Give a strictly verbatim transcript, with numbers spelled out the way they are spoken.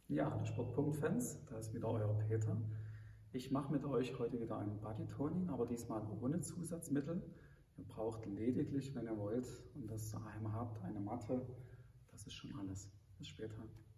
Ja, hallo Sportpunkt-Fans, da ist wieder euer Peter. Ich mache mit euch heute wieder ein Bodytoning, aber diesmal ohne Zusatzmittel. Ihr braucht lediglich, wenn ihr wollt und das daheim habt, eine Matte. Das ist schon alles. Bis später.